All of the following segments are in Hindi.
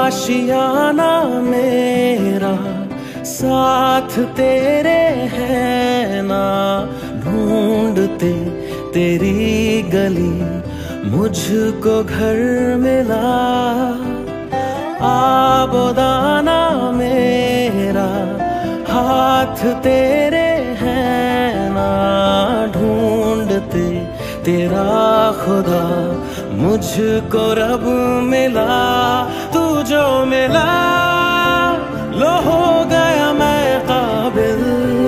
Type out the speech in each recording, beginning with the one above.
आशियाना मेरा साथ तेरे है ना, ढूंढते तेरी गली मुझको घर मिला। आबोदाना मेरा हाथ तेरे है ना, ढूंढते तेरा खुदा मुझको रब मिला। तू जो मिला लो हो गया मैं काबिल,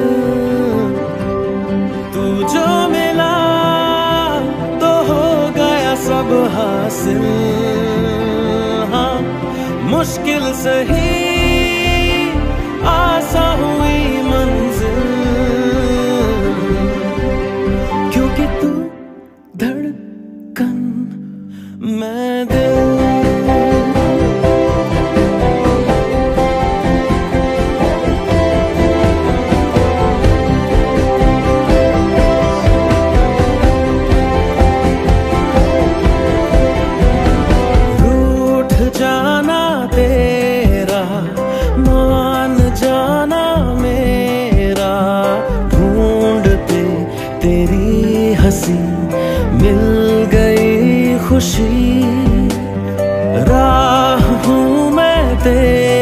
तू जो मिला तो हो गया सब हासिल। हाँ मुश्किल सही आसा हुई मंजिल, क्योंकि तू धड़कन मैं दिल। रूठ जाना तेरा मान जाना मेरा, ढूंढते तेरी हंसी मिल गई खुशी। राह हूँ मैं तेरी